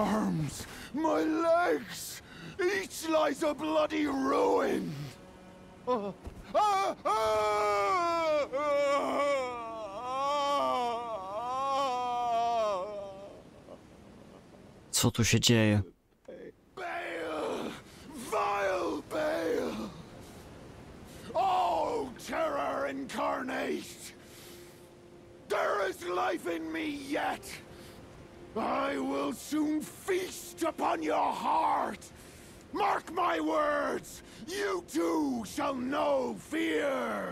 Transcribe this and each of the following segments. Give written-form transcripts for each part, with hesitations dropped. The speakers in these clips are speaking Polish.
arms, my legs, each lies a bloody ruin. Co tu się dzieje? Bale! Vile Bale! Oh, terror incarnate! There is life in me yet! I will soon feast upon your heart! Mark my words! You too shall know fear!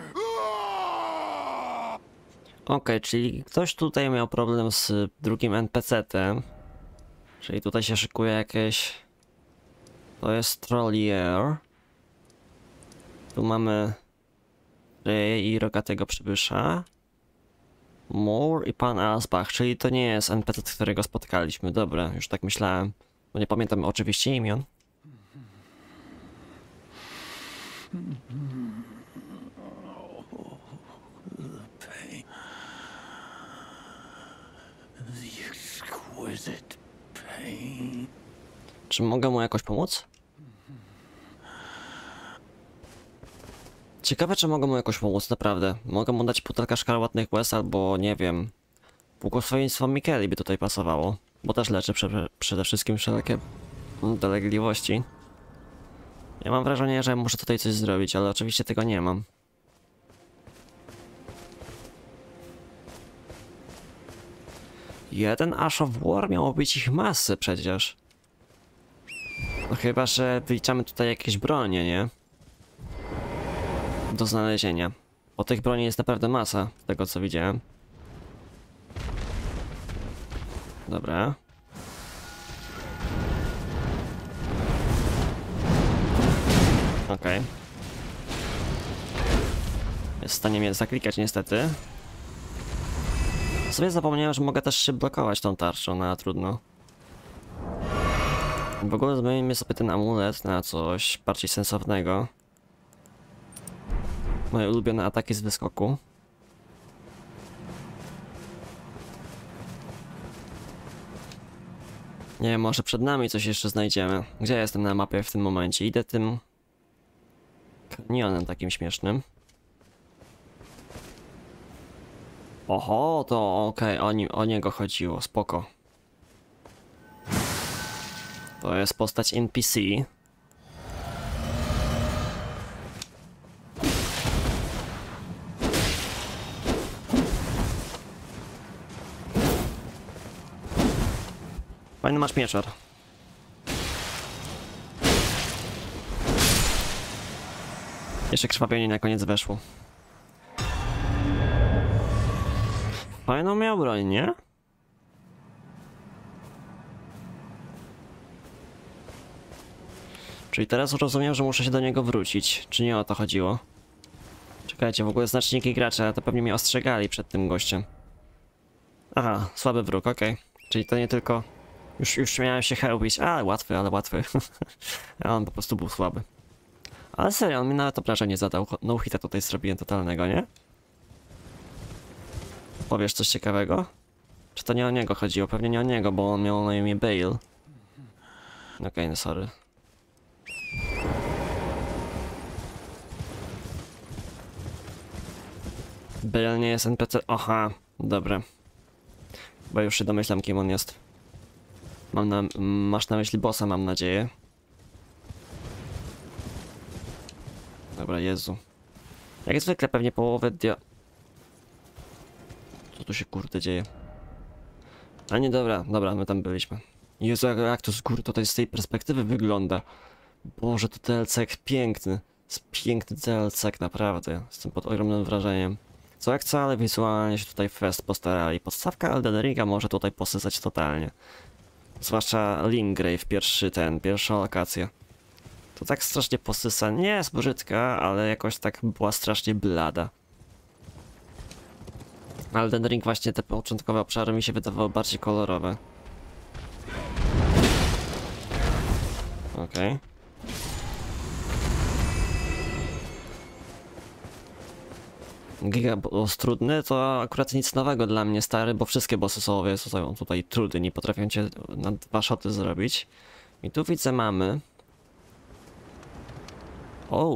Okej, czyli ktoś tutaj miał problem z drugim NPC-tem. Czyli tutaj się szykuje jakieś... To jest Trollier. Tu mamy Ray i rogatego przybysza. Moore i pan Asbach, czyli to nie jest NPC, którego spotkaliśmy. Dobra, już tak myślałem. Bo nie pamiętam oczywiście imion. Czy mogę mu jakoś pomóc? Ciekawe, czy mogę mu jakoś pomóc, naprawdę. Mogę mu dać butelkę szkarłatnych łez, albo nie wiem... Błogosławieństwo Mikeli by tutaj pasowało. Bo też leczy przede wszystkim wszelkie dolegliwości. Ja mam wrażenie, że muszę tutaj coś zrobić, ale oczywiście tego nie mam. Jeden Ash of War miało być ich masy przecież. No chyba, że wyliczamy tutaj jakieś bronie, nie? Do znalezienia. Bo tych broni jest naprawdę masa, z tego co widziałem. Dobra. Okej. Jest w stanie mnie zaklikać niestety. Sobie zapomniałem, że mogę też się blokować tą tarczą, no trudno. W ogóle zmienimy sobie ten amulet na coś bardziej sensownego. Moje ulubione ataki z wyskoku. Nie wiem, może przed nami coś jeszcze znajdziemy. Gdzie ja jestem na mapie w tym momencie? Idę tym... kanionem takim śmiesznym. Oho, to okej, o niego chodziło, spoko. To jest postać NPC. Fajny masz mieczar. Jeszcze krwawienie na koniec weszło. Fajną miał broń, nie? Czyli teraz rozumiem, że muszę się do niego wrócić. Czy nie o to chodziło? Czekajcie, w ogóle znaczniki gracza to pewnie mnie ostrzegali przed tym gościem. Aha, słaby wróg, okej. Czyli to nie tylko... Już miałem się chełpić. Ale łatwy, ale łatwy. A on po prostu był słaby. Ale serio, on mi nawet obrażenia nie zadał. No hita tutaj zrobiłem totalnego, nie? Powiesz coś ciekawego? Czy to nie o niego chodziło? Pewnie nie o niego, bo on miał na imię Bale. Okej, no sorry. Bale nie jest NPC. Aha, dobra. Bo już się domyślam, kim on jest. Masz na myśli bossa, mam nadzieję. Dobra, Jezu. Jak zwykle pewnie połowę Co tu się kurde dzieje? A nie, dobra, my tam byliśmy. Jezu, jak to z góry tutaj z tej perspektywy wygląda. Boże, to DLC piękny. Jest piękny DLC, naprawdę. Jestem pod ogromnym wrażeniem. Co jak co, ale wizualnie się tutaj Fest postarali. Podstawka Elden Ringa może tutaj posysać totalnie. Zwłaszcza Limgrave, pierwsza lokacja. To tak strasznie posysa. Nie jest brzydka, ale jakoś tak była strasznie blada. Elden Ring właśnie te początkowe obszary mi się wydawały bardziej kolorowe. Okej. Okay. Giga boss trudny to akurat nic nowego dla mnie, stary, bo wszystkie bossy są tutaj trudne, nie potrafią cię na 2 shoty zrobić. I tu widzę mamy... O.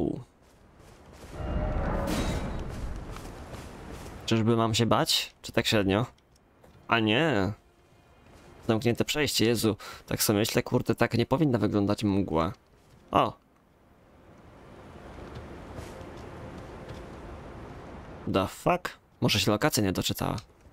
Czyżby mam się bać? Czy tak średnio? A nie! Zamknięte przejście, Jezu. Tak sobie myślę, kurde, tak nie powinna wyglądać mgła. O! The fuck? Może się lokacja nie doczytała.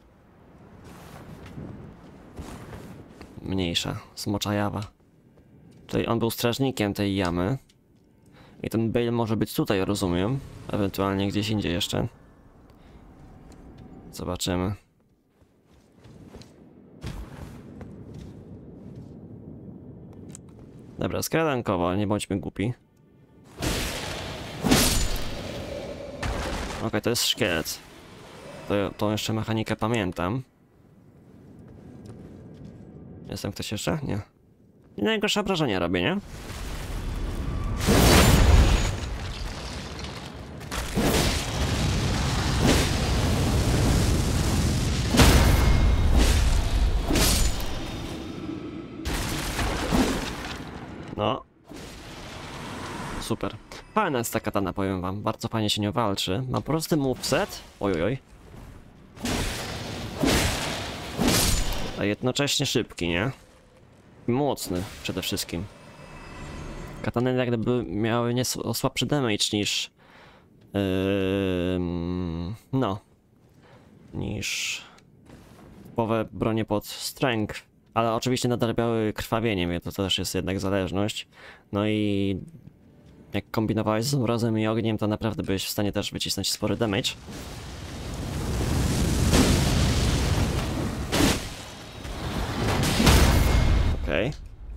Mniejsza, smocza jawa. Tutaj on był strażnikiem tej jamy. I ten Bale może być tutaj, rozumiem. Ewentualnie gdzieś indziej jeszcze. Zobaczymy. Dobra, skradankowo, nie bądźmy głupi. Okej, to jest szkielet. To jeszcze mechanikę pamiętam. Jestem ktoś jeszcze? Nie. Nie najgorsze wrażenie robię, nie? No. Super. Fajna jest ta katana, powiem wam. Bardzo fajnie się nie walczy. Ma prosty moveset. Ojojoj. A jednocześnie szybki, nie? I mocny przede wszystkim. Katany jak gdyby miały nieco słabszy damage niż... no. Niż... typowe bronie pod strength. Ale oczywiście nadrabiały krwawieniem, więc to też jest jednak zależność. No i... jak kombinowałeś z mrozem i ogniem, to naprawdę byłeś w stanie też wycisnąć spory damage. Okej.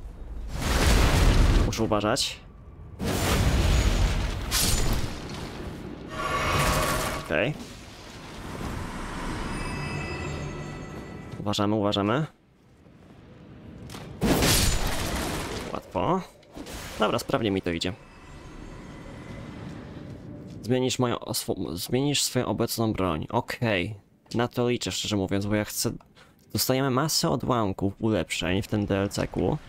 Muszę uważać. Okej. Uważamy, uważamy. Łatwo. Dobra, sprawnie mi to idzie. Zmienisz swoją obecną broń. Okej. Na to liczę, szczerze mówiąc, bo ja chcę... Dostajemy masę odłamków, ulepszeń w tym DLC-ku.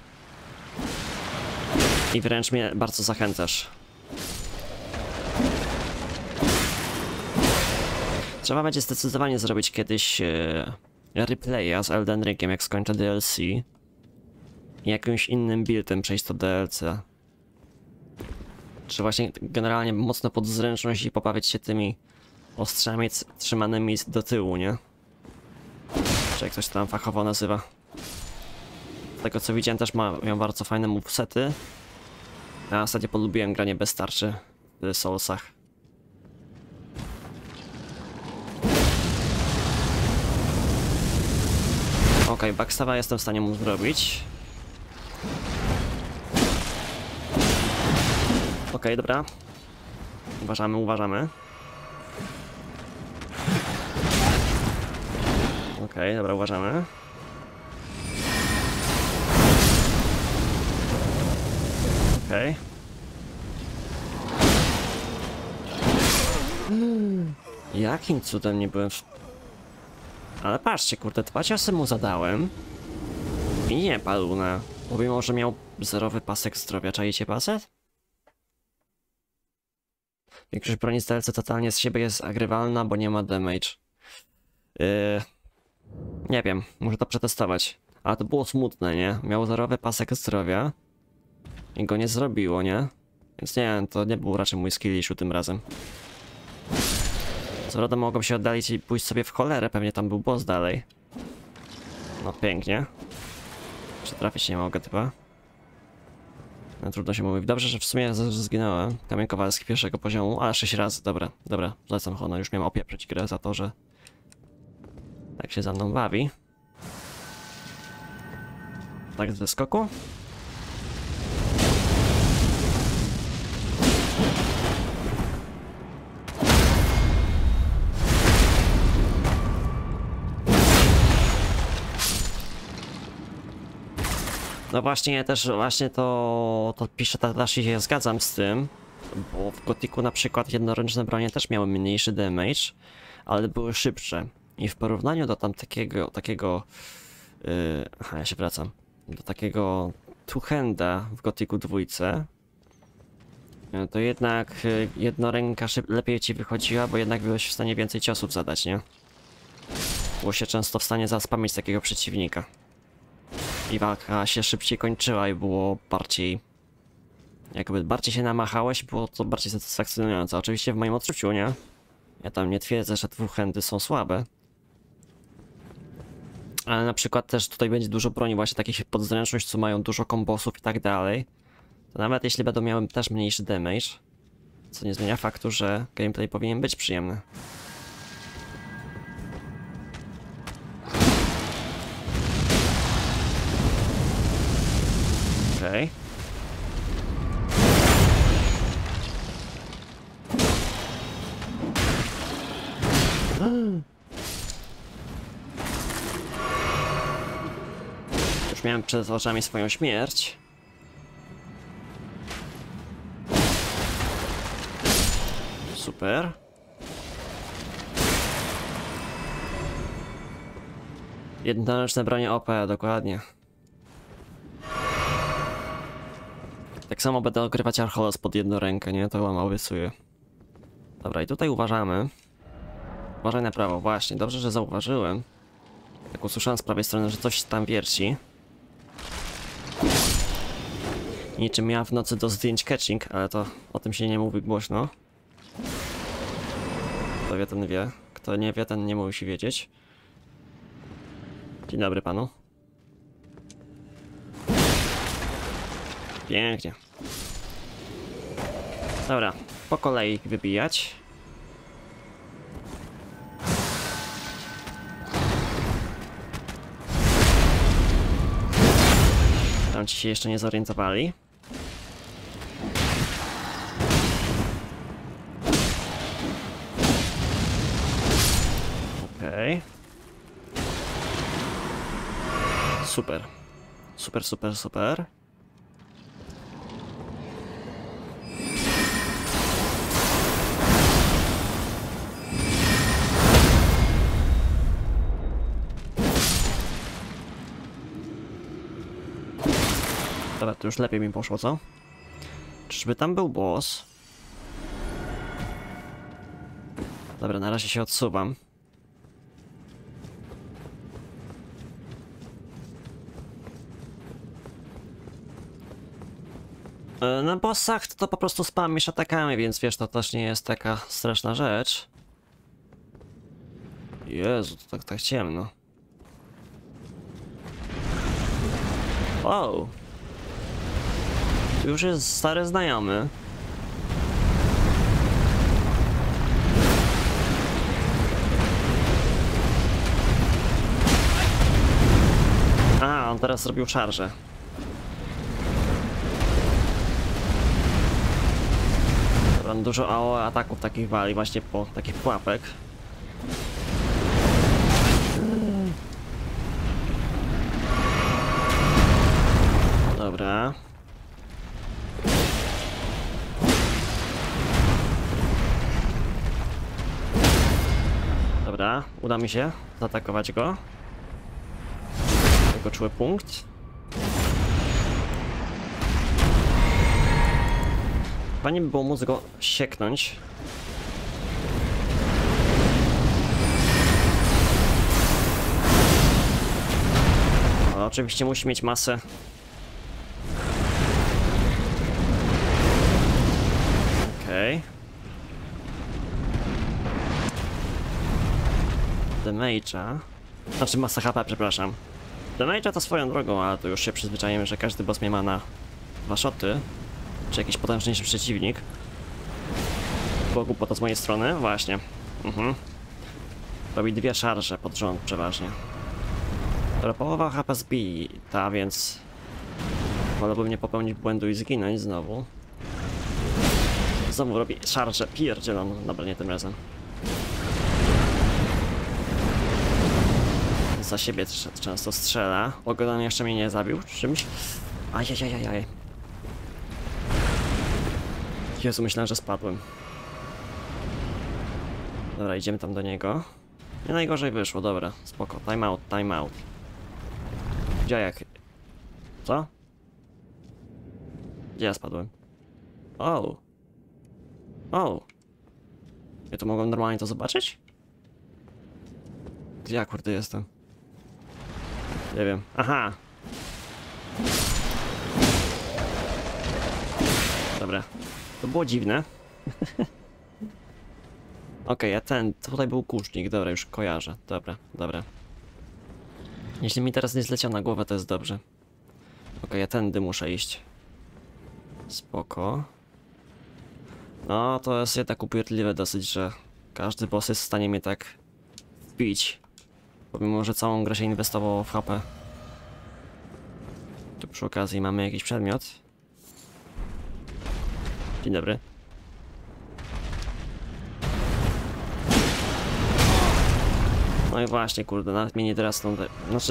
I wręcz mnie bardzo zachęcasz. Trzeba będzie zdecydowanie zrobić kiedyś replaya z Elden Ringiem, jak skończę DLC. I jakimś innym buildem przejść to DLC. Czy właśnie generalnie mocno pod zręczność i pobawić się tymi ostrzami trzymanymi do tyłu, nie? Czy jak ktoś tam fachowo nazywa. Z tego co widziałem też mają bardzo fajne movesety. Ja w zasadzie polubiłem granie bez tarczy w Soulsach. Okej, backstab'a jestem w stanie mu zrobić. Okej, dobra. Uważamy, uważamy. Okej, dobra, uważamy. Okej. Jakim cudem nie byłem w... Ale patrzcie, kurde, 2 ciosy mu zadałem. I nie padł na... Pomimo, że miał zerowy pasek zdrowia. Czajcie pasek? Większość broni z DLC totalnie z siebie jest agrywalna, bo nie ma damage. Nie wiem, muszę to przetestować. Ale to było smutne, nie? Miał zerowy pasek zdrowia. I go nie zrobiło, nie? Więc nie wiem, to nie był raczej mój skill issue tym razem. Co prawda mogłem się oddalić i pójść sobie w cholerę, pewnie tam był boss dalej. No pięknie. Jeszcze trafić nie mogę chyba. No, trudno się mówi. Dobrze, że w sumie zginąłem. Kamień Kowalski pierwszego poziomu, ale 6 razy. Dobra, dobra, zlecam honor. Już miałem opieprzyć grę za to, że tak się za mną bawi. Tak ze skoku. No właśnie, też właśnie to pisze Tadashi, się zgadzam z tym, Bo w Gothicu na przykład jednoręczne bronie też miały mniejszy damage, ale były szybsze. I w porównaniu do takiego aha, ja się wracam. Do takiego two-handa w Gothicu 2, to jednak jednoręka lepiej ci wychodziła, bo jednak byłeś w stanie więcej ciosów zadać, nie? Było się często w stanie zaspamić takiego przeciwnika. I walka się szybciej kończyła i było bardziej... Jakby bardziej się namachałeś, było to bardziej satysfakcjonujące. Oczywiście w moim odczuciu, nie? Ja tam nie twierdzę, że dwuhändy są słabe. Ale na przykład też tutaj będzie dużo broni właśnie takich podzręczność, co mają dużo kombosów i tak dalej. To nawet jeśli będą miały też mniejszy damage, co nie zmienia faktu, że gameplay powinien być przyjemny. Okej. Już miałem przed oczami swoją śmierć. Super. Jednoręczne bronie OP, dokładnie. Tak samo będę ogrywać Archolos pod jedną rękę, nie? To wam obiecuję. Dobra, i tutaj uważamy. Uważaj na prawo, właśnie, dobrze, że zauważyłem. Tak usłyszałem z prawej strony, że coś tam wierci. Niczym miała w nocy do zdjęć catching, ale to o tym się nie mówi głośno. Kto wie, ten wie. Kto nie wie, ten nie musi wiedzieć. Dzień dobry panu. Pięknie. Dobra, po kolei wybijać. Tam ci się jeszcze nie zorientowali. Okej. Super. Super, super, super. Dobra, to już lepiej mi poszło, co? Czyżby tam był boss? Dobra, na razie się odsuwam. Na bossach to po prostu spamisz atakami, więc wiesz, to też nie jest taka straszna rzecz. Jezu, to tak ciemno. Wow. Tu już jest stary znajomy. A, on teraz zrobił szarżę. On dużo AOE ataków takich wali właśnie po takich pułapek. Dobra. Dobra, uda mi się zaatakować go. Jego czuły punkt. Fajnie by było móc go sieknąć. O, oczywiście musi mieć masę. Okej. Damage'a. Znaczy masa HP, przepraszam. Damage'a to swoją drogą, ale to już się przyzwyczajemy, że każdy boss mnie ma na 2 shoty. Czy jakiś potężniejszy przeciwnik. Było głupota z mojej strony? Właśnie. Robi 2 szarże pod rząd przeważnie. Dobra, połowa HP zbita, więc... wolałbym nie popełnić błędu i zginąć znowu. Znowu robi szarżę pierdzieloną. Dobra, nie tym razem. Za siebie często strzela. Ogodan jeszcze mnie nie zabił czymś. Ajajajajaj. Jezu, myślałem, że spadłem. Dobra, idziemy tam do niego. Nie najgorzej wyszło, dobra, spoko. Time out, time out. Gdzie jak? Co? Gdzie ja spadłem? O! O! Ja tu mogłem normalnie to zobaczyć? Gdzie ja kurde jestem? Nie wiem. Aha! Dobra. To było dziwne. Okej, a ten, tutaj był kusznik, dobra, już kojarzę. Dobra, dobra. Jeśli mi teraz nie zleciał na głowę, to jest dobrze. Okej, ja tędy muszę iść. Spoko. No, to jest jednak upierdliwe dosyć, że każdy boss jest w stanie mnie tak wbić. Pomimo, że całą grę się inwestowało w HP. Tu przy okazji mamy jakiś przedmiot. Dzień dobry. No i właśnie, kurde, nawet mnie nie teraz stąd... Znaczy...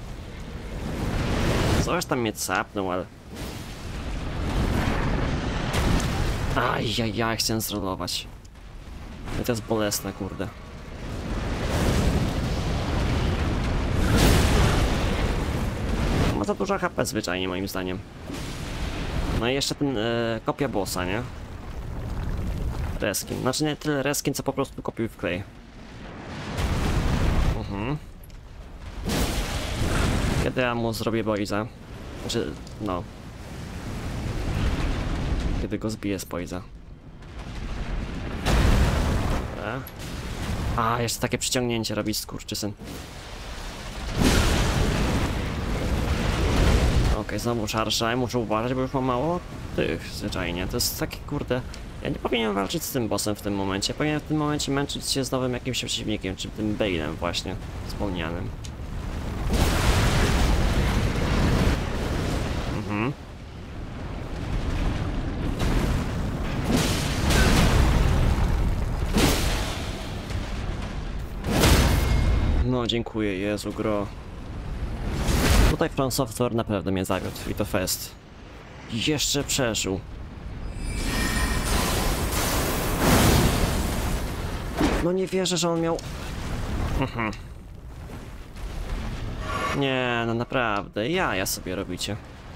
Coś tam mnie capnął, ale... Ajajaj, chciałem zrolować. I to jest bolesne, kurde. Ma za dużo HP zwyczajnie, moim zdaniem. No i jeszcze ten kopia bossa, nie? Reskin. Znaczy nie tyle reskin, co po prostu kopiuj wklej. Kiedy ja mu zrobię boiza? Znaczy, no. Kiedy go zbiję z boiza. Dobra. A, jeszcze takie przyciągnięcie robić, skurczysyn. Okej, znowu szarża, muszę uważać, bo już mam mało tych, zwyczajnie. To jest takie, kurde... Ja nie powinienem walczyć z tym bossem w tym momencie. Powinienem w tym momencie męczyć się z nowym jakimś przeciwnikiem, czy tym Bale'em właśnie, wspomnianym. No, dziękuję, Jezu, gro. Tutaj From Software naprawdę mnie zawiódł i to fest. Jeszcze przeżył. No nie wierzę, że on miał... Nie, no naprawdę, ja sobie robicie.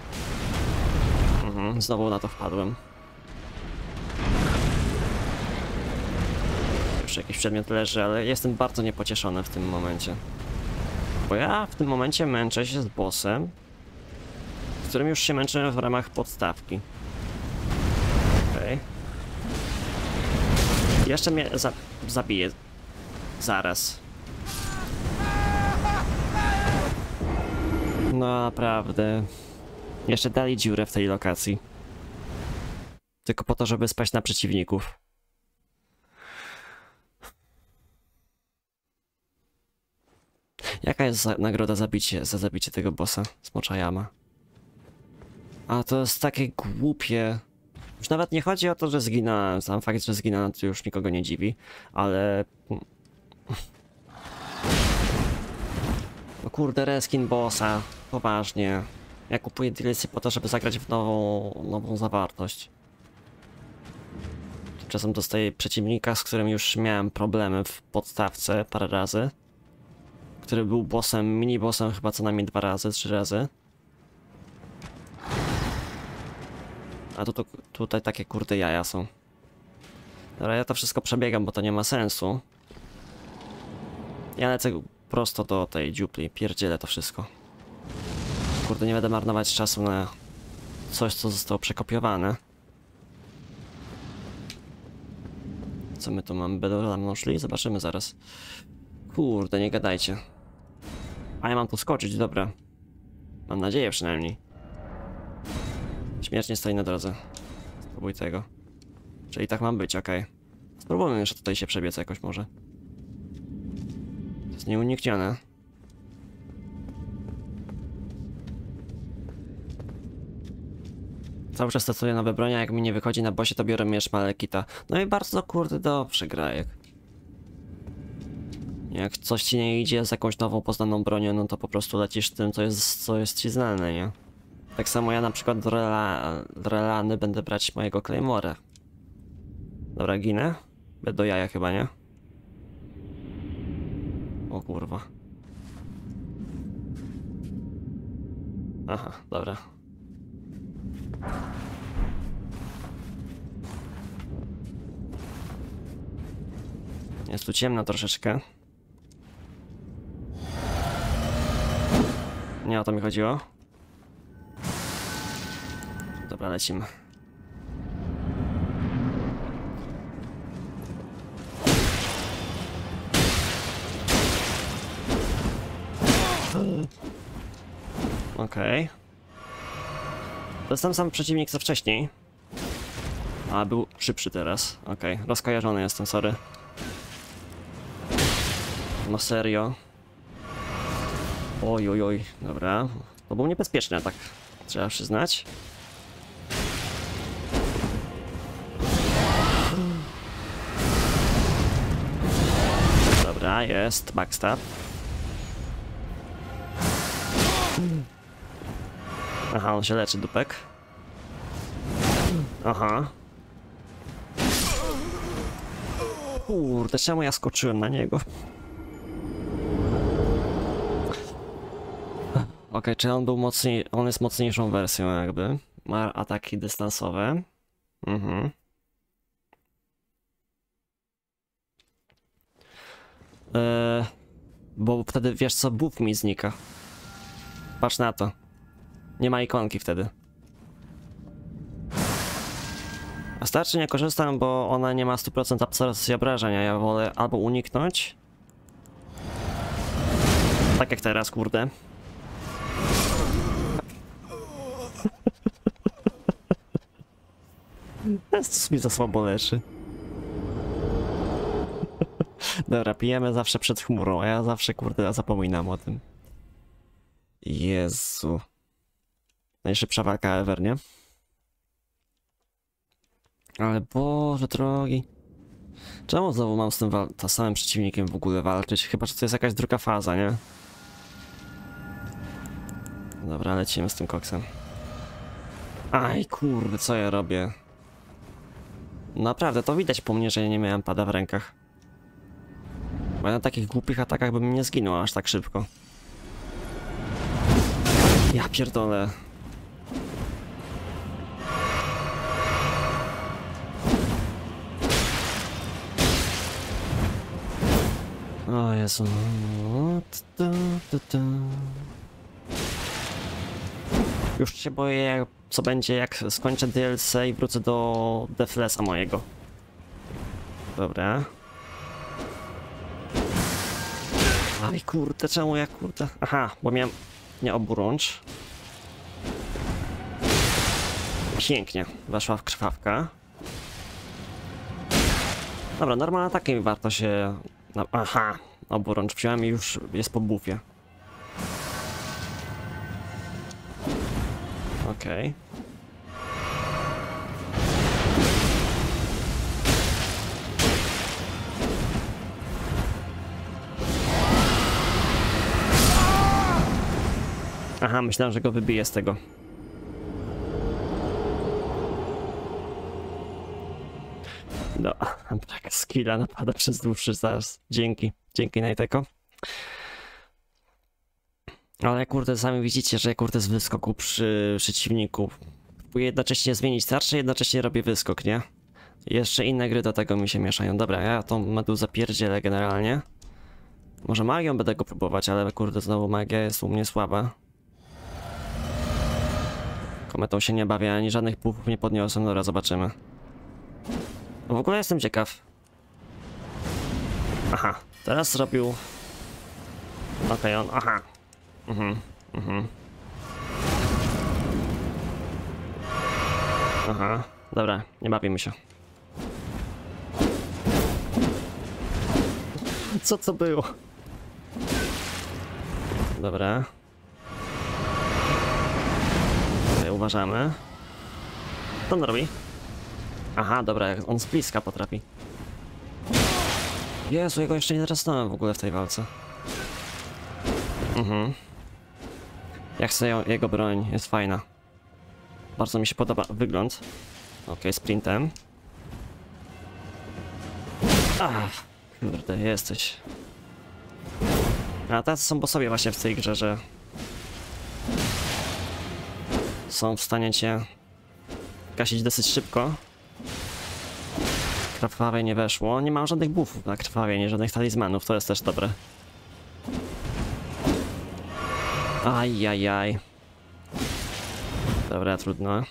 Znowu na to wpadłem. Już jakiś przedmiot leży, ale jestem bardzo niepocieszony w tym momencie. Bo ja w tym momencie męczę się z bossem, z którym już się męczę w ramach podstawki. Okej. Jeszcze mnie zabije. Zaraz. No naprawdę. Jeszcze dali dziurę w tej lokacji. Tylko po to, żeby spaść na przeciwników. Jaka jest nagroda za zabicie tego bossa? Smocza jama. A to jest takie głupie. Już nawet nie chodzi o to, że zginąłem. Sam fakt, że zginąłem, to już nikogo nie dziwi. Ale... No kurde, reskin bossa. Poważnie. Ja kupuję DLC po to, żeby zagrać w nową zawartość. Tymczasem dostaję przeciwnika, z którym już miałem problemy w podstawce parę razy. Który był bossem, mini-bossem chyba co najmniej 2 razy, 3 razy. A tutaj takie kurde jaja są. Dobra, ja to wszystko przebiegam, bo to nie ma sensu. Ja lecę prosto do tej dziupli, pierdzielę to wszystko. Kurde, nie będę marnować czasu na coś, co zostało przekopiowane. Co my tu mamy? Będą szli? Zobaczymy zaraz. Kurde, nie gadajcie. A ja mam tu skoczyć, dobra. Mam nadzieję przynajmniej. Śmierć nie stoi na drodze. Spróbuj tego. Czyli tak mam być, okej. Spróbujmy jeszcze tutaj się przebiec jakoś może. To jest nieuniknione. Cały czas testuję nowe bronie, jak mi nie wychodzi na bossie, to biorę miecz Malekita. No i bardzo kurde dobrze, grajek. Jak coś ci nie idzie z jakąś nową poznaną bronią, no to po prostu lecisz tym, co jest ci znane, nie? Tak samo ja na przykład do Relany będę brać mojego Claymora. Dobra, ginę. Do jaja chyba, nie? O kurwa. Aha, dobra. Jest tu ciemno troszeczkę. Nie o to mi chodziło. Dobra, lecimy. Okej. To jest ten sam przeciwnik co wcześniej. A, był szybszy teraz. Okej, rozkojarzony jestem, sorry. No serio. Oj, oj, oj, dobra. To był niebezpieczny atak, trzeba przyznać. Dobra, jest backstab. Aha, on się leczy, dupek. Aha. Kurde, czemu ja skoczyłem na niego? Okej, czy on był mocniej... On jest mocniejszą wersją jakby. Ma ataki dystansowe. Mhm. Bo wtedy, wiesz co, buff mi znika. Patrz na to. Nie ma ikonki wtedy. A starczy nie korzystam, bo ona nie ma 100% absorpcji obrażenia. Ja wolę albo uniknąć. Tak jak teraz, kurde. Jezus, mi za słabo leży. Dobra, pijemy zawsze przed chmurą, a ja zawsze, kurde, zapominam o tym. Jezu. Najszybsza walka ever, nie? Ale Boże drogi. Czemu znowu mam z tym samym przeciwnikiem w ogóle walczyć? Chyba, że to jest jakaś druga faza, nie? Dobra, lecimy z tym koksem. Aj, kurde, co ja robię? Naprawdę, to widać po mnie, że ja nie miałem pada w rękach. Bo ja na takich głupich atakach bym nie zginął aż tak szybko. Ja pierdolę. O Jezu. Już się boję, co będzie, jak skończę DLC i wrócę do Deathlessa mojego. Dobra. Aj kurde, czemu ja kurde... Aha, bo miałem... Nie oburącz. Pięknie, weszła w krwawka. Dobra, normalnie takim warto się... No, aha, oburącz wziąłem i już jest po bufie. Okej. Aha, myślałem, że go wybiję z tego. No, tak, skilla napada przez dłuższy czas. Dzięki, dzięki Najteko. Ale kurde, sami widzicie, że kurde z wyskoku przy przeciwniku. Próbuję jednocześnie zmienić tarczę, jednocześnie robię wyskok, nie? Jeszcze inne gry do tego mi się mieszają. Dobra, ja tą meduzę pierdzielę generalnie. Może magią będę go próbować, ale kurde, znowu magia jest u mnie słaba. Kometą się nie bawię, ani żadnych pułków nie podniosłem, dobra, zobaczymy. W ogóle jestem ciekaw. Aha, teraz zrobił... Okej, on... Aha. Aha, dobra, nie bawimy się. Co to było? Dobra. Tutaj uważamy. Co on robi? Aha, dobra, on z bliska potrafi. Jezu, jego jeszcze nie trasnąłem w ogóle w tej walce. Jak chcę jego broń, jest fajna. Bardzo mi się podoba wygląd. Okej, sprintem. Ach, kurde, jesteś. A tacy są po sobie właśnie w tej grze, że są w stanie cię gasić dosyć szybko. Krwawie nie weszło. Nie mam żadnych buffów na krwawienie, żadnych talizmanów, to jest też dobre. Ajajaj. Dobra, trudno.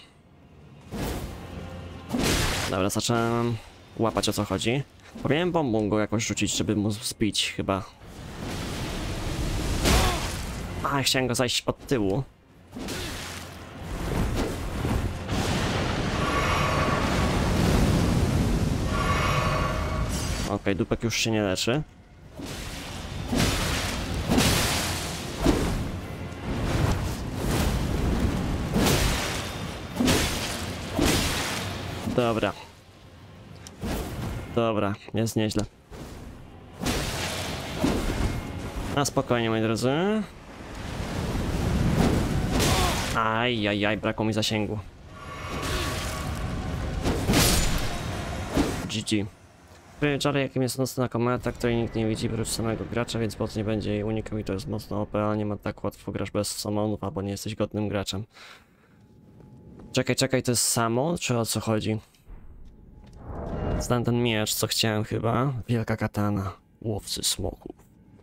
Dobra, zacząłem łapać, o co chodzi. Powinienem bombą go jakoś rzucić, żeby mu zbić chyba. A, chciałem go zajść od tyłu. Okej, dupek już się nie leczy. Dobra. Dobra, jest nieźle. A spokojnie, moi drodzy. Ajajaj, brakło mi zasięgu. GG. Czary, jakim jest nocna kometa, której nikt nie widzi prócz samego gracza, więc bot nie będzie jej unikał i to jest mocno OP, ale nie ma tak łatwo grasz bez summonów, albo nie jesteś godnym graczem. Czekaj, to jest samo, czy o co chodzi? Znam ten miecz, co chciałem chyba. Wielka katana. Łowcy smoków.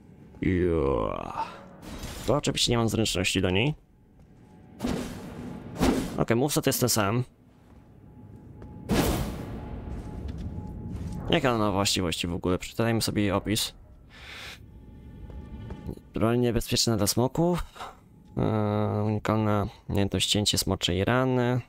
To oczywiście nie mam zręczności do niej. Okej, moveset jest ten sam. Jaka ona ma właściwości w ogóle? Przeczytajmy sobie jej opis. Broń niebezpieczna dla smoków. Unikalna umiejętność cięcie smoczej rany.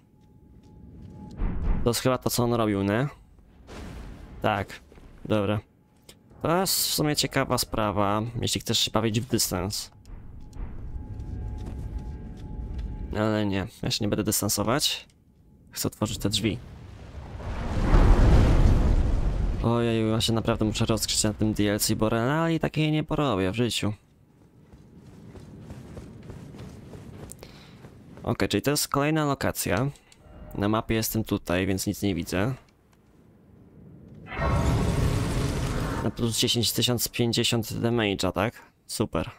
To jest chyba to, co on robił, nie? Tak, dobra. To jest w sumie ciekawa sprawa, jeśli chcesz się bawić w dystans. Ale nie, ja się nie będę dystansować. Chcę otworzyć te drzwi. Ojej, ja się naprawdę muszę rozgrzeć na tym DLC, bo Renali takiej nie porobię w życiu. Okej, czyli to jest kolejna lokacja. Na mapie jestem tutaj, więc nic nie widzę. Na plus 10 1050 damage'a, tak? Super.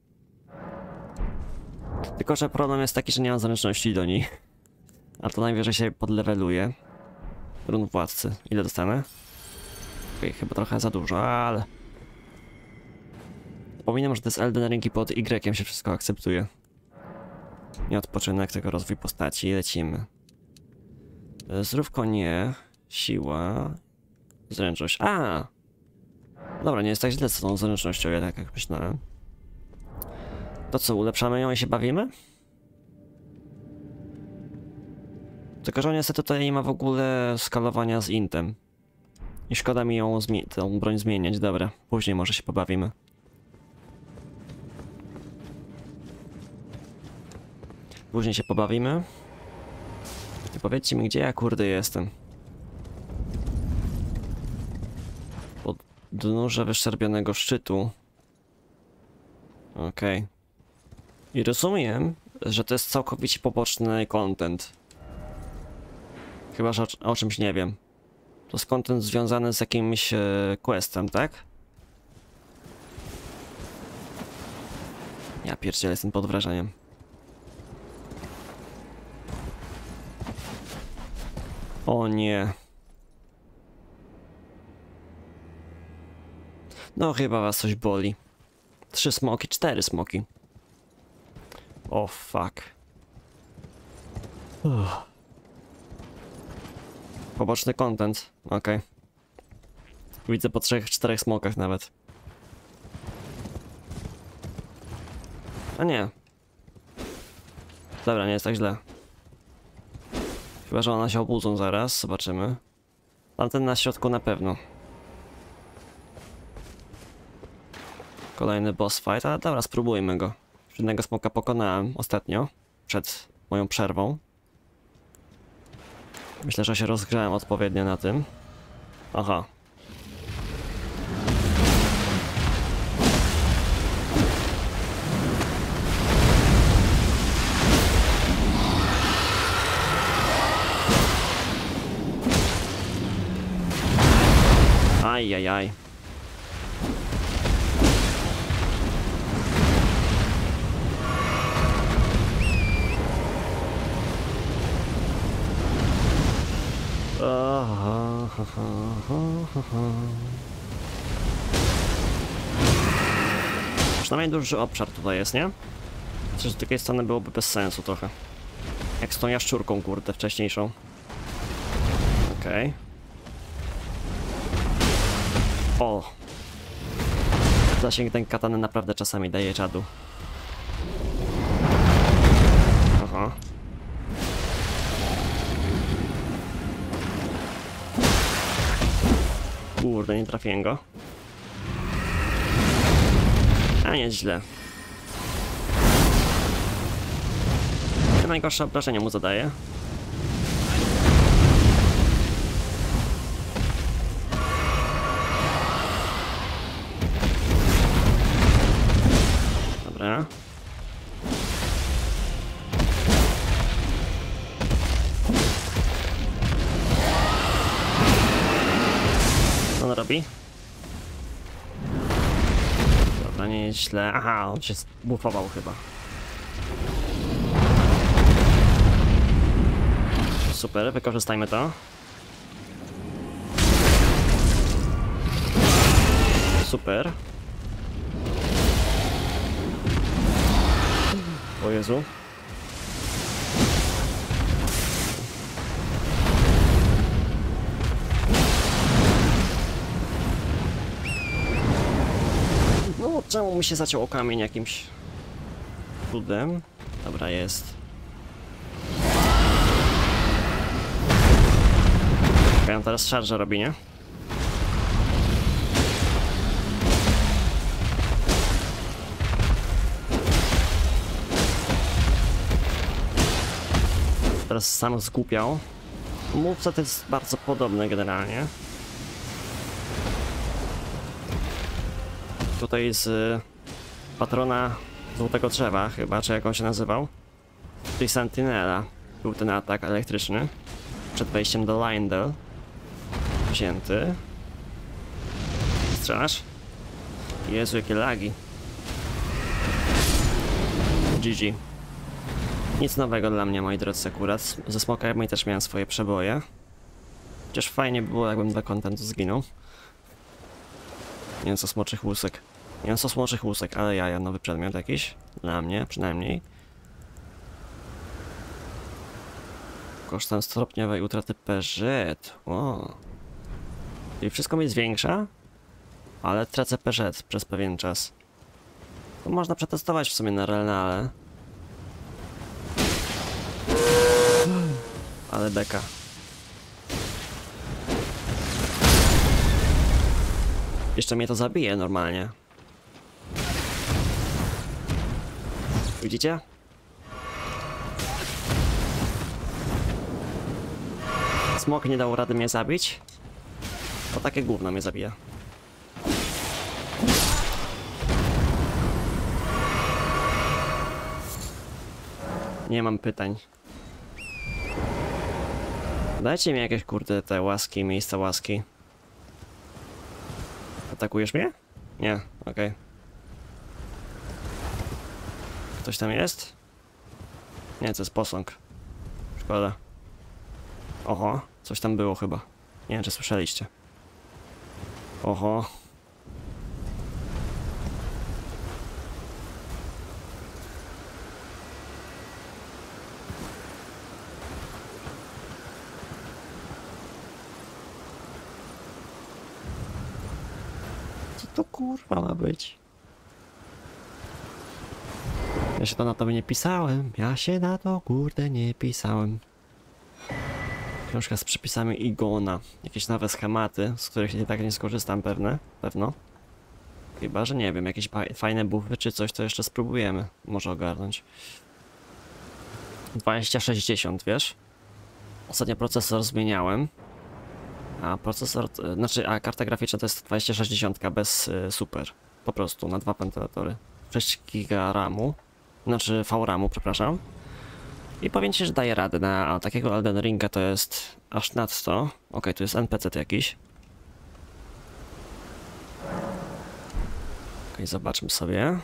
Tylko że problem jest taki, że nie mam zręczności do niej. A to najwyżej się podleweluje. Run władcy. Ile dostanę? Okej, chyba trochę za dużo, ale... Powinienem, że to jest Elden Ring i pod Y się wszystko akceptuje. Nie odpoczynek, tylko rozwój postaci. Lecimy. Zdrówko nie. Siła. Zręczność. A! Dobra, nie jest tak źle z tą zręcznością, jednak jak myślałem. To co, ulepszamy ją i się bawimy? Tylko że niestety tutaj nie ma w ogóle skalowania z intem. I szkoda mi ją tą broń zmieniać, dobra. Później może się pobawimy. Później się pobawimy. I powiedzcie mi, gdzie ja kurde jestem. Pod podnóże wyszczerbionego szczytu. Okej. I rozumiem, że to jest całkowicie poboczny content. Chyba, że o czymś nie wiem. To jest content związany z jakimś questem, tak? Ja pierdzielę, jestem pod wrażeniem. O nie. No chyba was coś boli. 3 smoki, 4 smoki. O fuck. Poboczny content, okej. Widzę po 3-4 smokach nawet. A nie. Dobra, nie jest tak źle. Chyba, że one się obudzą zaraz, zobaczymy. Tamten na środku na pewno. Kolejny boss fight, ale dobra, spróbujmy go. Jednego smoka pokonałem ostatnio, przed moją przerwą. Myślę, że się rozgrzałem odpowiednio na tym. Aha. Ajajaj. Przynajmniej duży obszar tutaj jest, nie? Przecież z drugiej strony byłoby bez sensu trochę. Jak z tą jaszczurką, kurde, wcześniejszą. Okej. O! Zasięg ten katany naprawdę czasami daje czadu. Aha. Kurde, nie trafiłem go. A nie źle. Najgorsze obrażenie mu zadaje. Dobra. Co on robi? Dobra, nie jest źle. Aha, on się zbufował chyba. Super, wykorzystajmy to. Super. O Jezu. No, czemu mi się zaciął o kamień jakimś cudem? Dobra, jest. Okej, on teraz charge robi, nie? Teraz sam zgłupiał. Moveset jest bardzo podobny generalnie. Tutaj z patrona Złotego Drzewa chyba, czy jak on się nazywał. Tutaj Sentinela był ten atak elektryczny. Przed wejściem do Leyndell. Wzięty. Strzelasz? Jezu, jakie lagi. GG. Nic nowego dla mnie, moi drodzy, akurat. Ze smokami też miałem swoje przeboje. Chociaż fajnie by było, jakbym dla kontentu zginął. Mięso smoczych łusek. Mięso smoczych łusek, ale jaja, nowy przedmiot jakiś. Dla mnie, przynajmniej. Kosztem stopniowej utraty PZ. O. Czyli wszystko mi zwiększa, ale tracę PZ przez pewien czas. To można przetestować w sumie na Relnale. Ale beka. Jeszcze mnie to zabije normalnie. Widzicie? Smok nie dał rady mnie zabić. To takie gówno mnie zabija. Nie mam pytań. Dajcie mi jakieś kurde te łaski, miejsca łaski. Atakujesz mnie? Nie, okej. Ktoś tam jest? Nie, to jest posąg. Szkoda. Oho, coś tam było chyba. Nie wiem, czy słyszeliście. Oho. Co to kurwa ma być? Ja się to na tobie nie pisałem. Ja się na to kurde nie pisałem. Książka z przepisami Igona. Jakieś nowe schematy, z których i tak nie skorzystam pewno. Chyba, że nie wiem, jakieś fajne buffy czy coś, to jeszcze spróbujemy. Może ogarnąć. 2060, wiesz? Ostatnio procesor zmieniałem. A procesor, a karta graficzna to jest 2060 bez super. Po prostu, na 2 wentylatory. 6 GB RAMu. Znaczy VRAMu, przepraszam. I powiem ci, że daje radę na takiego Elden Ringa to jest aż nadto. Okej, tu jest NPC jakiś. Okej, zobaczmy sobie.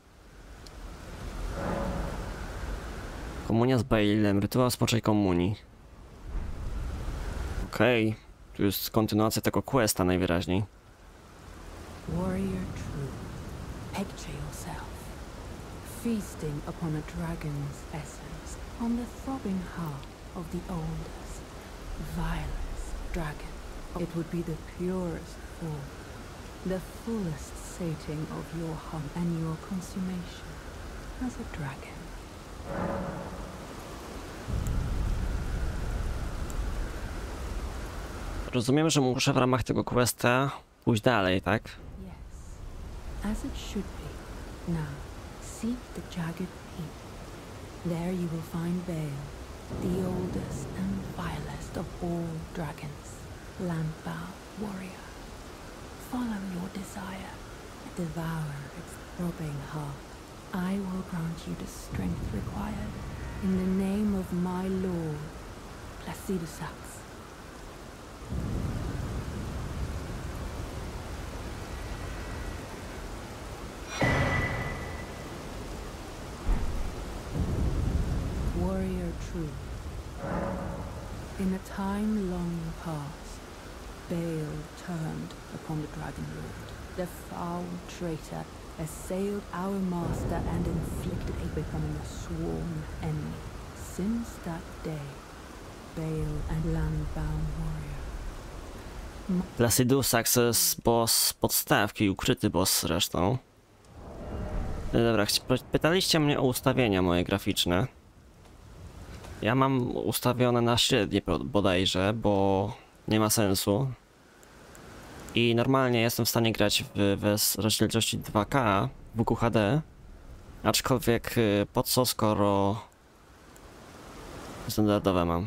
Komunia z Bailem, rytuał spoczej komunii. Okej, tu jest kontynuacja tego questa najwyraźniej. Warrior true, picture yourself, feasting upon a dragon's essence, on the throbbing heart of the oldest, vilest dragon. It would be the purest form, the fullest sating of your hunt and your consummation as a dragon. Rozumiem, że muszę w ramach tego questa pójść dalej, tak? Yes, as it should be. Now, seek the jagged peak. There you will find Baal, the oldest and vilest of all dragons, Landbound warrior. Follow your desire, devour its throbbing heart. I will grant you the strength required in the name of my lord, Placidusax. Warrior true. In a time long past, Baal turned upon the Dragon Lord. The foul traitor assailed our master and inflicted a becoming a sworn enemy. Since that day, Baal and Landbound warrior. Placidusax to jest boss podstawki, ukryty boss zresztą. Dobra, pytaliście mnie o ustawienia moje graficzne. Ja mam ustawione na średnie bodajże, bo nie ma sensu. I normalnie jestem w stanie grać w rozdzielczości 2K w QHD. Aczkolwiek po co, skoro standardowe mam.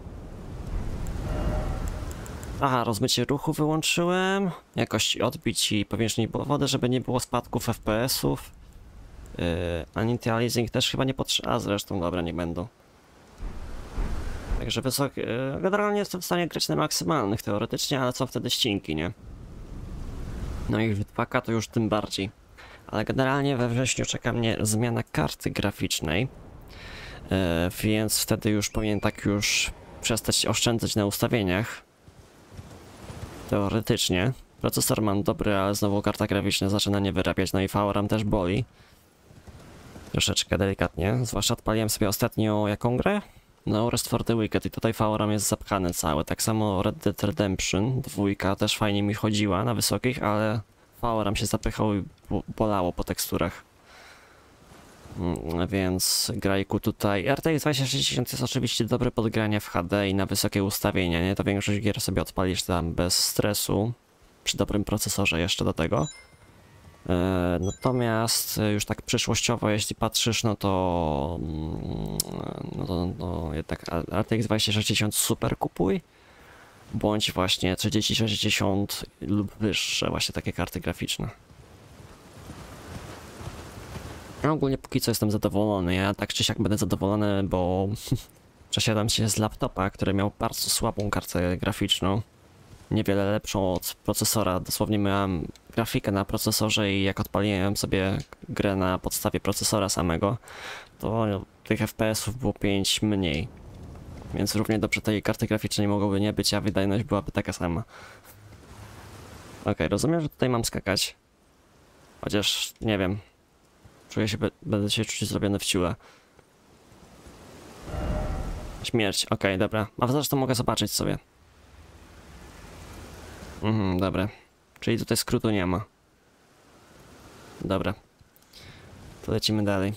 Aha, rozmycie ruchu wyłączyłem. Jakość odbić i powierzchni wody, żeby nie było spadków FPS-ów. Anti-aliasing też chyba nie potrzeba. A zresztą, dobra, nie będą. Także wysokie. Generalnie jestem w stanie grać na maksymalnych teoretycznie, ale co wtedy ścinki, nie? No i w 2K to już tym bardziej. Ale generalnie we wrześniu czeka mnie zmiana karty graficznej. Więc wtedy już powinien tak już przestać oszczędzać na ustawieniach. Teoretycznie. Procesor mam dobry, ale znowu karta graficzna zaczyna nie wyrabiać, no i VRAM też boli. Troszeczkę delikatnie. Zwłaszcza odpaliłem sobie ostatnio jaką grę? No, Rest for the Wicked i tutaj VRAM jest zapchany cały. Tak samo Red Dead Redemption 2 też fajnie mi chodziła na wysokich, ale VRAM się zapychał i bolało po teksturach. Więc grajku tutaj. RTX 2060 jest oczywiście dobre pod granie w HD i na wysokie ustawienia, nie? To większość gier sobie odpalisz tam bez stresu. Przy dobrym procesorze jeszcze do tego. Natomiast już tak przyszłościowo, jeśli patrzysz, no to jednak RTX 2060 super kupuj. Bądź właśnie 3060 lub wyższe właśnie takie karty graficzne. Ja ogólnie póki co jestem zadowolony. Ja tak czy siak będę zadowolony, bo przesiadam się z laptopa, który miał bardzo słabą kartę graficzną. Niewiele lepszą od procesora. Dosłownie miałem grafikę na procesorze i jak odpaliłem sobie grę na podstawie procesora samego, to tych FPS-ów było 5 mniej. Więc równie dobrze tej karty graficznej mogłoby nie być, a wydajność byłaby taka sama. Okej, rozumiem, że tutaj mam skakać. Chociaż nie wiem. Będę się czuć zrobiony w ciule. Śmierć, okej, dobra. A zresztą mogę zobaczyć sobie. Dobra. Czyli tutaj skrótu nie ma. Dobra. To lecimy dalej.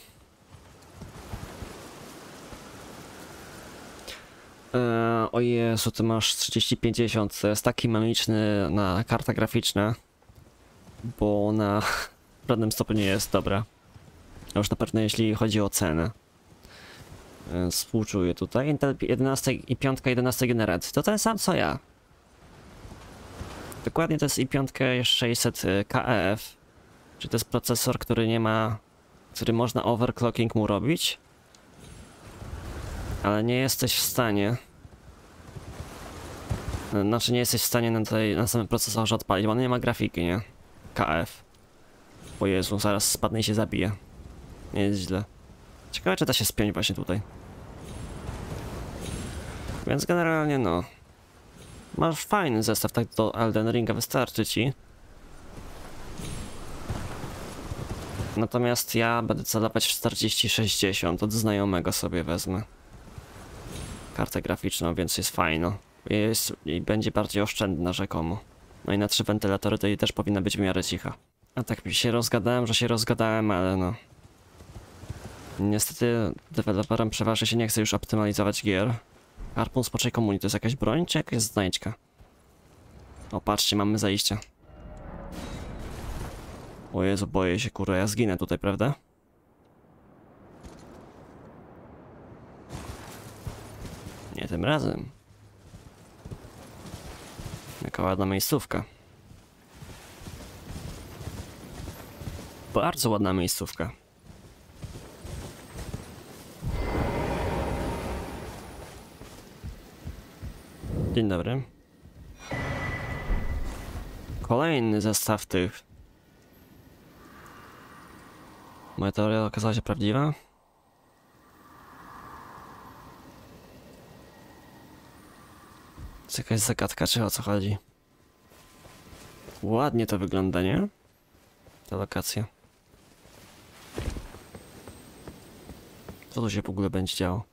O Jezu, ty masz 3050. To jest taki mamiczny na karta graficzna. Bo ona w żadnym stopniu nie jest dobra. A już na pewno jeśli chodzi o cenę. Współczuję tutaj. Intel 11 i 5 11 generacji. To ten sam co ja. Dokładnie to jest i5 600 KEF. Czyli to jest procesor, który nie ma... który można overclocking mu robić. Ale nie jesteś w stanie... Znaczy nie jesteś w stanie na samym procesorze odpalić, bo on nie ma grafiki, nie? KF. O Jezu, zaraz spadnę i się zabiję. Nie jest źle. Ciekawe, czy da się spiąć właśnie tutaj. Więc generalnie no. Masz fajny zestaw, tak do Elden Ringa wystarczy ci. Natomiast ja będę celować w 4060, od znajomego sobie wezmę. Kartę graficzną, więc jest fajno. I będzie bardziej oszczędna rzekomo. No i na 3 wentylatory to i też powinna być w miarę cicha. A tak się rozgadałem, że się rozgadałem, ale no. Niestety deweloperom przeważnie się nie chce już optymalizować gier. Harpun z Poczej Komunii to jest jakaś broń, czy jakaś znajdźka? O, patrzcie, mamy zajście. O Jezu, boję się, kurwa, ja zginę tutaj, prawda? Nie tym razem. Jaka ładna miejscówka. Bardzo ładna miejscówka. Dzień dobry. Kolejny zestaw tych. Moja teoria okazała się prawdziwa? To jest jakaś zagadka, czy o co chodzi? Ładnie to wygląda, nie? Ta lokacja. Co tu się w ogóle będzie działo?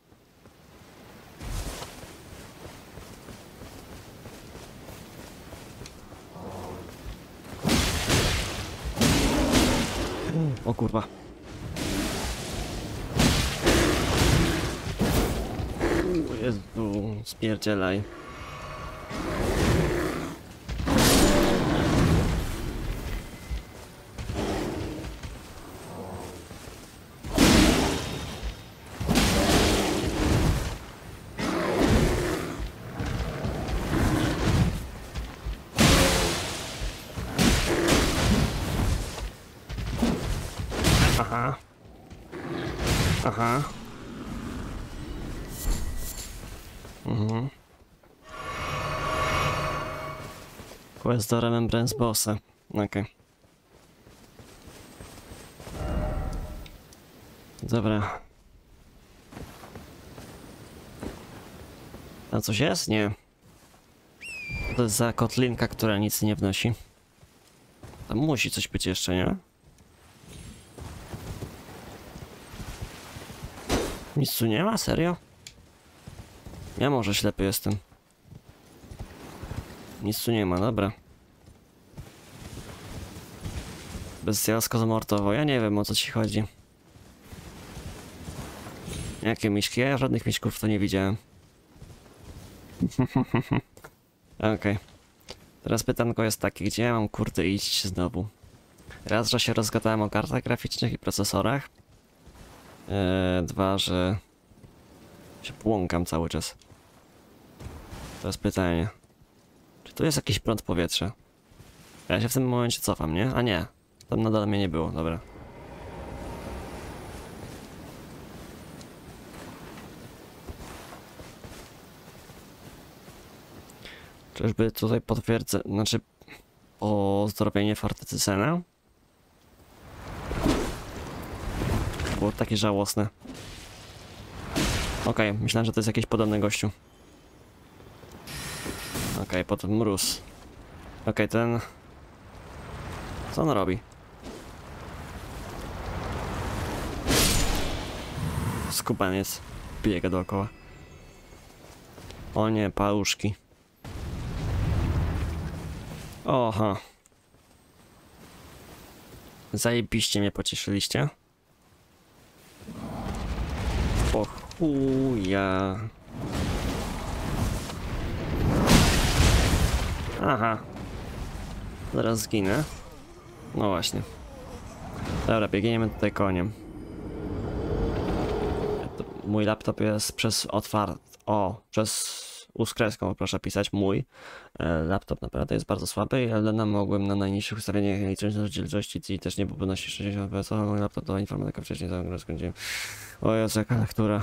O kurwa. O Jezu, spierdzielaj. Aha. Aha. Mhm. Quest do Remembrance Bossa. Okej. Dobra. A coś jest? Nie. To jest za kotlinka, która nic nie wnosi. Tam musi coś być jeszcze, nie? Nic tu nie ma? Serio? Ja może ślepy jestem. Nic tu nie ma, dobra. Bestialsko zamordowo, ja nie wiem, o co ci chodzi. Jakie miśki? Ja żadnych miśków to nie widziałem. Okej. Teraz pytanko jest takie, gdzie ja mam kurde iść znowu? Raz, że się rozgadałem o kartach graficznych i procesorach. Dwa, że się błąkam cały czas. To jest pytanie. Czy tu jest jakiś prąd powietrza? Ja się w tym momencie cofam, nie? A nie. Tam nadal mnie nie było, dobra. Czyżby tutaj potwierdzę, znaczy pozdrowienie fortecy Sena? Było takie żałosne. Okej, myślałem, że to jest jakiś podobny gościu. Okej, potem mróz. Okej, ten... Co on robi? Skubaniec. Biega dookoła. O nie, paluszki. Oha. Zajebiście mnie pocieszyliście. O chuja. Aha. Zaraz zginę. No właśnie. Dobra, biegniemy tutaj koniem. Mój laptop jest przez przez uskreską, proszę pisać, mój. Laptop naprawdę jest bardzo słaby i Eldena mogłem na najniższych ustawieniach liczyć rozdzielczości i też nie byłby na 60 fps. Mój laptop to informatyka wcześniej rozkręciłem. O Jezu, jaka lektura.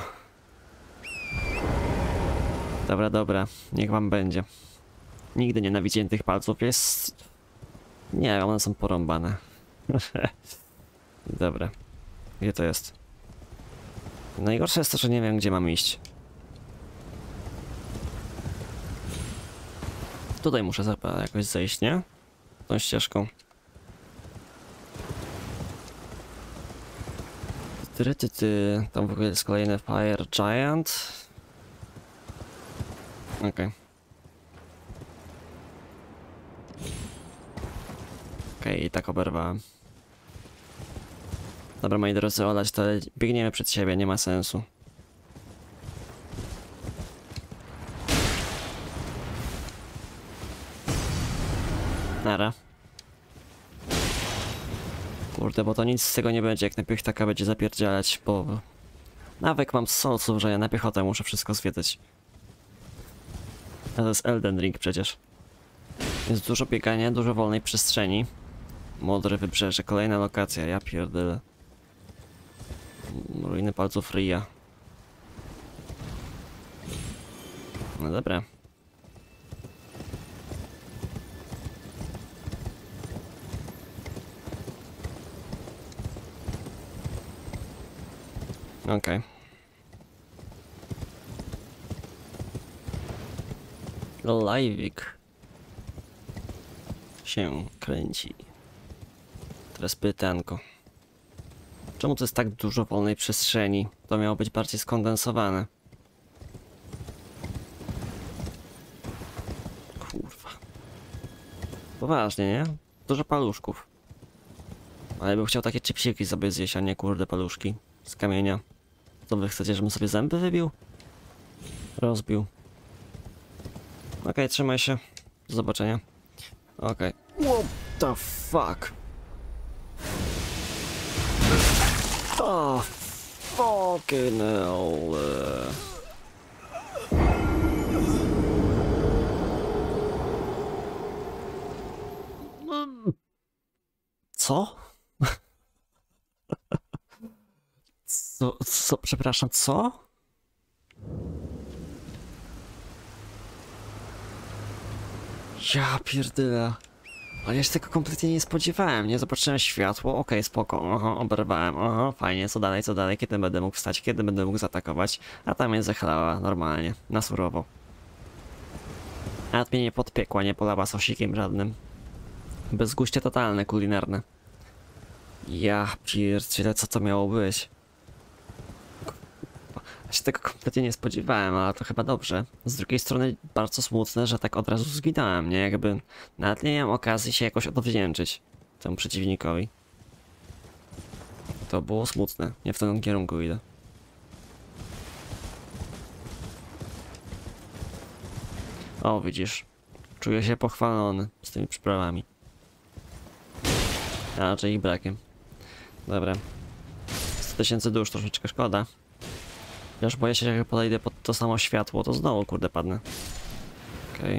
Dobra, niech wam będzie. Nigdy nienawidziłem tych palców, jest... Nie, one są porąbane. Dobra. Gdzie to jest? Najgorsze jest to, że nie wiem, gdzie mam iść. Tutaj muszę jakoś zejść, nie? Tą ścieżką. Tam w ogóle jest kolejny Fire Giant. Okej. Okej, i tak oberwałem. Dobra, moi drodzy, olać to, biegniemy przed siebie, nie ma sensu. Nara. Kurde, bo to nic z tego nie będzie, jak najpierw taka będzie zapierdzielać, bo... Nawyk mam z solców, że ja na piechotę muszę wszystko zwiedzać. A to jest Elden Ring przecież. Jest dużo biegania, dużo wolnej przestrzeni. Modre wybrzeże, kolejna lokacja, ja pierdolę. Ruiny palców ryja. No dobra. Okej. Live'ik się kręci. Teraz pytanko. Czemu to jest tak dużo wolnej przestrzeni? To miało być bardziej skondensowane. Kurwa. Poważnie, nie? Dużo paluszków. Ale bym chciał takie chipsiki sobie zjeść, a nie kurde paluszki z kamienia. Co wy chcecie, żebym sobie zęby wybił? Rozbił. Okej, trzymaj się. Do zobaczenia. Okej. What the fuck? Oh, fucking hell. Co? Co? Przepraszam, co? Ja pierdolę. Ale ja się tego kompletnie nie spodziewałem, nie? Zobaczyłem światło, okej, spoko, aha, oberwałem, aha, fajnie, co dalej, kiedy będę mógł wstać, kiedy będę mógł zaatakować, a tam mnie zachlała, normalnie, na surowo. Nawet mnie nie podpiekła, nie polała sosikiem żadnym. Bezguście totalne, kulinarne. Ja pierdzielę, co to miało być? Ja się tego kompletnie nie spodziewałem, ale to chyba dobrze. Z drugiej strony bardzo smutne, że tak od razu zginąłem, nie? Jakby nawet nie miałem okazji się jakoś odwdzięczyć temu przeciwnikowi. To było smutne, nie w tym kierunku idę. O, widzisz. Czuję się pochwalony z tymi przyprawami. A raczej ich brakiem. Dobra. 100 000 dusz, troszeczkę szkoda. Ja już boję się, że jak podejdę pod to samo światło, to znowu kurde padnę. Okej.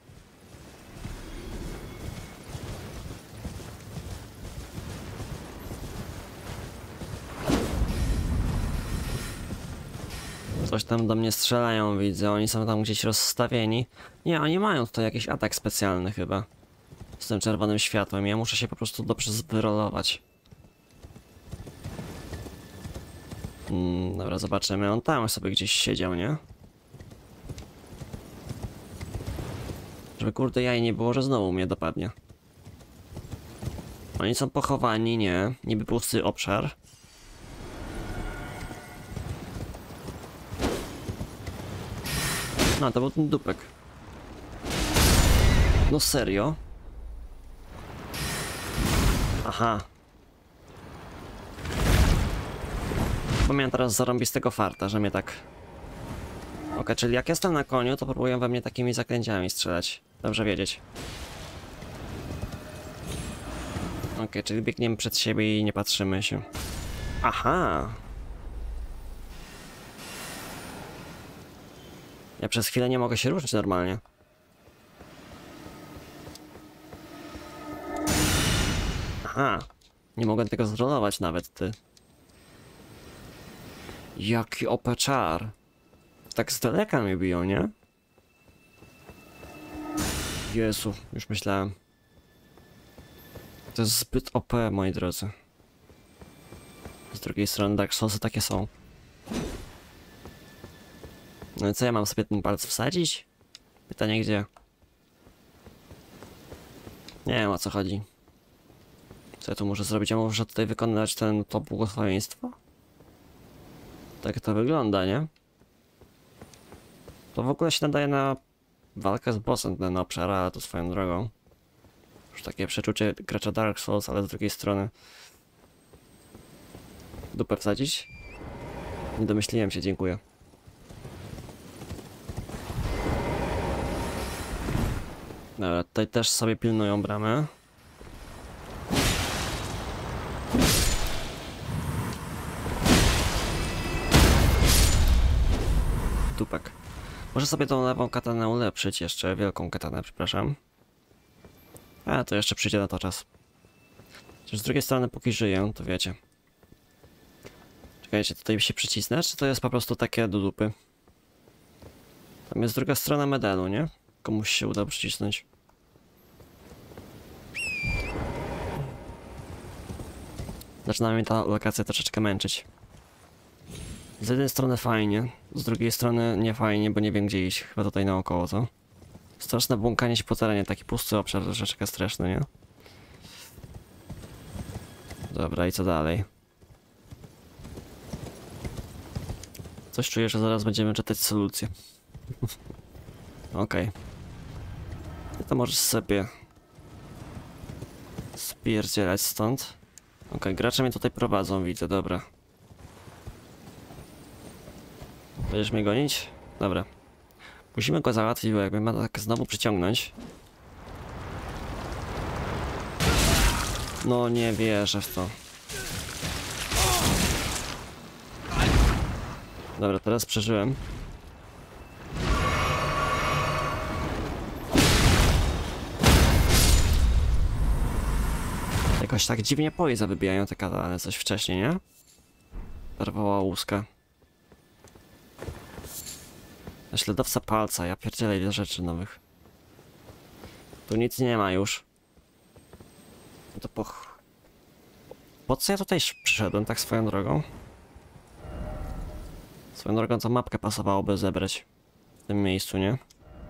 Coś tam do mnie strzelają, widzę. Oni są tam gdzieś rozstawieni. Nie, oni mają tutaj jakiś atak specjalny chyba. Z tym czerwonym światłem. Ja muszę się po prostu dobrze wyrolować. Dobra, zobaczymy. On tam sobie gdzieś siedział, nie? Żeby kurde jaj nie było, że znowu mnie dopadnie. Oni są pochowani, nie? Niby pusty obszar. No, to był ten dupek. No serio? Aha. Bo miałem teraz zarąbistego farta, że mnie tak... Okej, czyli jak jestem na koniu, to próbują we mnie takimi zaklęciami strzelać. Dobrze wiedzieć. Okej, czyli biegniemy przed siebie i nie patrzymy się. Aha! Ja przez chwilę nie mogę się ruszyć normalnie. Aha! Nie mogę tego zrolować nawet, ty. Jaki opeczar. Tak z daleka mnie biją, nie? Jezu, już myślałem. To jest zbyt OP, moi drodzy. Z drugiej strony Dark Soulsy takie są. No i co, ja mam sobie ten palec wsadzić? Pytanie gdzie? Nie wiem, o co chodzi. Co ja tu muszę zrobić? Ja muszę tutaj wykonać to błogosławieństwo? Tak to wygląda, nie? To w ogóle się nadaje na walkę z bossem ten obszar, ale to swoją drogą. Już takie przeczucie gracza Dark Souls, ale z drugiej strony... Dupę wsadzić? Nie domyśliłem się, dziękuję. Dobra, tutaj też sobie pilnują bramy. Dupek. Może sobie tą lewą katanę ulepszyć jeszcze, wielką katanę, przepraszam. A, to jeszcze przyjdzie na to czas. Chociaż z drugiej strony, póki żyję, to wiecie. Czekajcie, tutaj się przycisnę, czy to jest po prostu takie do dupy? Tam jest druga strona medalu, nie? Komuś się uda przycisnąć. Zaczyna mnie ta lokacja troszeczkę męczyć. Z jednej strony fajnie, z drugiej strony nie fajnie, bo nie wiem gdzie iść. Chyba tutaj naokoło, co? Straszne błąkanie się po terenie, taki pusty obszar, troszeczkę straszny, nie? Dobra, i co dalej? Coś czuję, że zaraz będziemy czytać solucję. Okej. To możesz sobie spierdzielać stąd. Okej, gracze mnie tutaj prowadzą, widzę, dobra. Będziesz mnie gonić? Dobra. Musimy go załatwić, bo jakby ma tak znowu przyciągnąć. No nie wierzę w to. Dobra, teraz przeżyłem. Jakoś tak dziwnie poiza wybijają te katany coś wcześniej, nie? Barwowa łuska. Naśladowca palca, ja pierdzielę ile rzeczy nowych. Tu nic nie ma już. To po co ja tutaj przyszedłem tak swoją drogą? Swoją drogą to mapkę pasowałoby zebrać w tym miejscu, nie?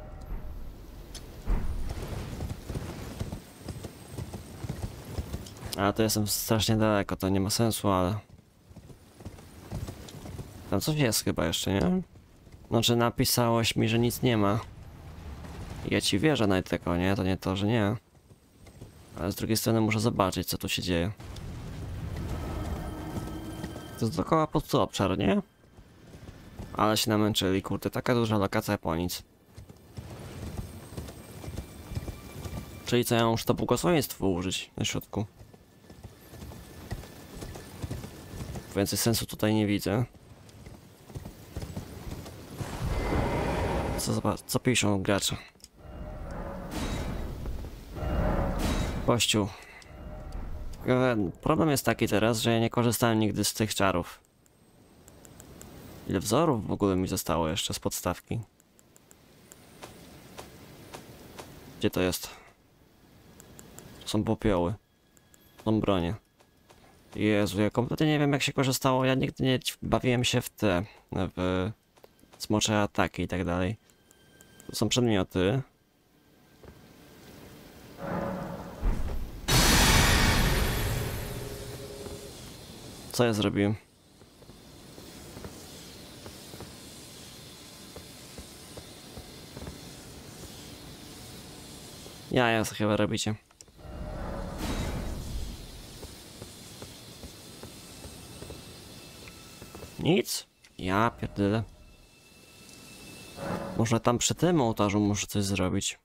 A to jestem strasznie daleko, to nie ma sensu, ale... Tam coś jest chyba jeszcze, nie? Znaczy napisałeś mi, że nic nie ma. Ja ci wierzę nawet tego, nie? To nie to, że nie. Ale z drugiej strony muszę zobaczyć, co tu się dzieje. To jest dookoła po prostu obszar, nie? Ale się namęczyli, kurde, taka duża lokacja po nic. Czyli co, ja muszę to błogosławieństwo użyć na środku. Więcej sensu tutaj nie widzę. Co piszą gracze? Kościół. Problem jest taki teraz, że ja nie korzystałem nigdy z tych czarów. Ile wzorów w ogóle mi zostało jeszcze z podstawki? Gdzie to jest? To są popioły. Są bronie. Jezu, ja kompletnie nie wiem jak się korzystało. Ja nigdy nie bawiłem się w te... w smocze ataki i tak dalej. To są przedmioty. Co ja zrobiłem? Ja chyba robicie. Nic? Ja pierdolę. Może tam przy tym ołtarzu muszę coś zrobić.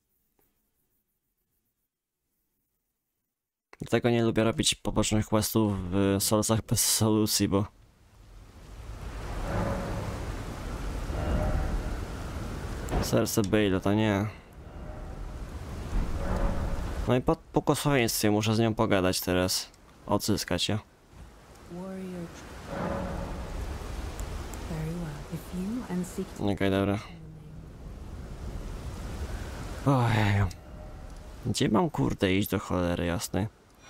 Dlatego nie lubię robić pobocznych questów w Soulsach bez solucji, bo... Serce Bale to nie. No i po błogosławieństwie muszę z nią pogadać teraz. Odzyskać je. Okej, dobra. Ojej. Gdzie mam kurde iść do cholery jasnej?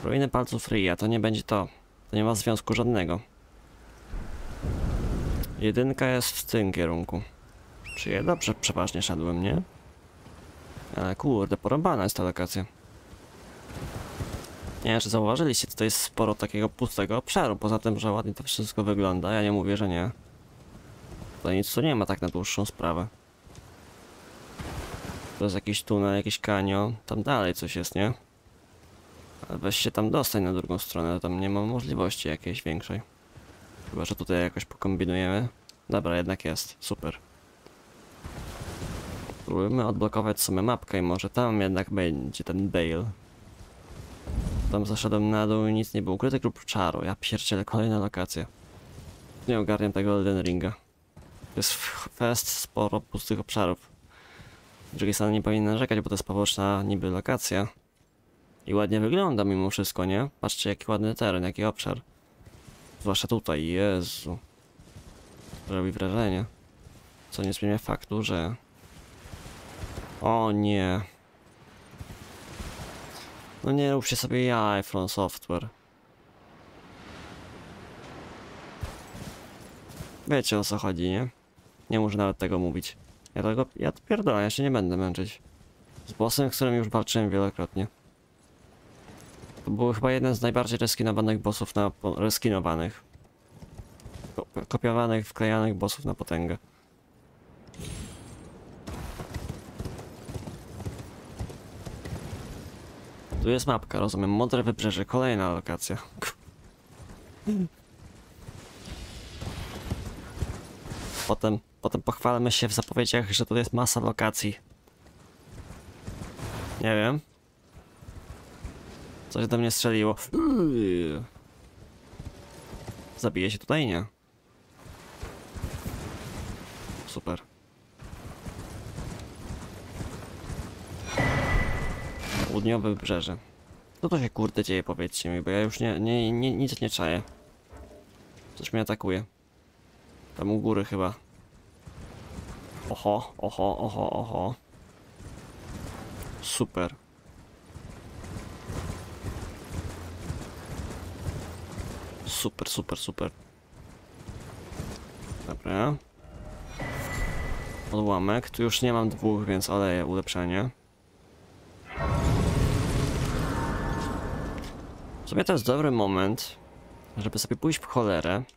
Ruiny palców ryja, to nie będzie to. To nie ma związku żadnego. Jedynka jest w tym kierunku. Czy ja dobrze przeważnie szedłem, nie? Ale kurde, porąbana jest ta lokacja. Nie wiem, czy zauważyliście, tutaj jest sporo takiego pustego obszaru, poza tym, że ładnie to wszystko wygląda, ja nie mówię, że nie. Tutaj nic tu nie ma tak na dłuższą sprawę. To jest jakiś tunel, jakiś kanion, tam dalej coś jest, nie? Ale weź się tam dostań na drugą stronę, tam nie ma możliwości jakiejś większej. Chyba, że tutaj jakoś pokombinujemy. Dobra, jednak jest, super. Spróbujmy odblokować sobie mapkę i może tam jednak będzie ten Bale. Tam zaszedłem na dół i nic nie było. Ukryty grób czaru. Ja pierdzielę, kolejna lokacja. Nie ogarniam tego Elden Ringa. Jest fest sporo pustych obszarów. Z drugiej strony nie powinien narzekać, bo to jest poboczna niby lokacja. I ładnie wygląda mimo wszystko, nie? Patrzcie jaki ładny teren, jaki obszar. Zwłaszcza tutaj, Jezu. Robi wrażenie. Co nie zmienia faktu, że... O nie. No nie róbcie sobie jaj, From Software. Wiecie o co chodzi, nie? Nie muszę nawet tego mówić. Ja to pierdolę, ja się nie będę męczyć. Z bossem, z którym już walczyłem wielokrotnie. To był chyba jeden z najbardziej reskinowanych bossów reskinowanych. Kopiowanych, wklejanych bossów na potęgę. Tu jest mapka, rozumiem. Modre wybrzeże, kolejna lokacja. Potem pochwalmy się w zapowiedziach, że tu jest masa lokacji. Nie wiem. Coś do mnie strzeliło. Zabije się tutaj? Nie. Super. Południowe wybrzeże. Co to się kurde dzieje, powiedzcie mi, bo ja już nic nie czaję. Coś mnie atakuje. Tam u góry chyba. Oho, oho, oho, oho. Super. Super, super, super. Dobra. Odłamek. Tu już nie mam dwóch, więc oleję ulepszenie. W sumie to jest dobry moment, żeby sobie pójść w cholerę